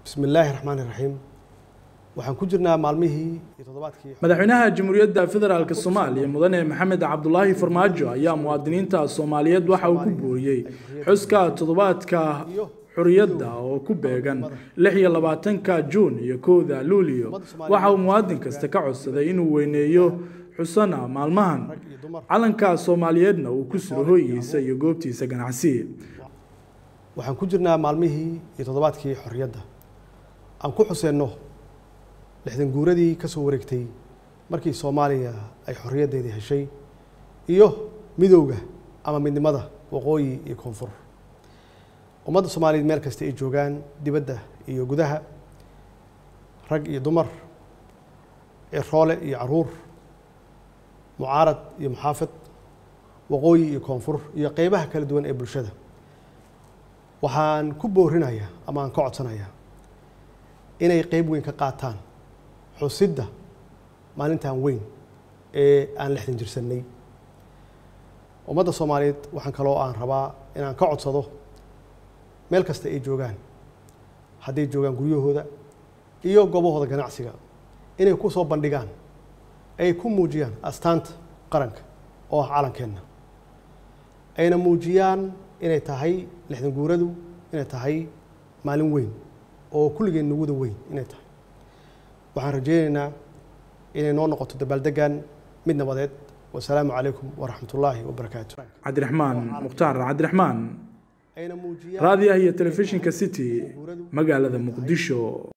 بسم الله الرحمن الرحيم waxaan ku jirnaa maalmihii toddobaadkii madaxweynaha Jamhuuriyadda Federaalka Soomaaliya mudane Maxamed Cabdullaahi Farmaajo ayaa muwaadiniinta Soomaaliyeed waxa uu ku booriyay xuska toddobaadka xurriyadda oo ku beegan 26 Juun iyo 1 Luulyo waxa uu muwaadin kasta ka codsaday inuu weyneeyo xusana maalmahan calanka Soomaaliyeedna uu ku soo hooyaysa iyo goobtiisa ganacsi waxaan ku jirnaa maalmihii toddobaadkii xurriyadda aan ku xuseenno lixdan guuradii ka soo wareegtay markii Soomaaliya ay xorriyadeedii heshay iyo midowga ama midnimada waqooyi iyo koonfur ummadda Soomaaliyeed meel kasta ay joogaan dibadda iyo gudaha rag iyo dumar roole iyo caruur mucaarad iyo muxaafid waqooyi iyo koonfur iyo qaybaha kala duwan ee bulshada waxaan ku boorinayaa ama aan ka codsanayaa inay qayb weyn ka qaataan xusidda maalintan weyn ee aan lixdan jirsanay ummadda Soomaaliyeed waxaan kaloo aan rabaa inaan ka codsado meel kasta ay joogaan hadday joogaan guryahooda iyo goobahooda ganacsiga inay ku soo bandhigaan ay ku muujiyaan astaanta qaranka oo ah calankeena ayna muujiyaan inay tahay lixdan guuradu inay tahay maalin weyn oo kulligeen nuguda weyn inay tahay waxaan rajaynaynaa inay noo noqoto dabaaldegan mid nabadeed wasalaamu calaykum waraxmatullaahi wabarakaatu Cabdiraxmaan Mukhtaar Cabdiraxmaan raadiyaha iyo telefishinka City magaalada Muqdisho.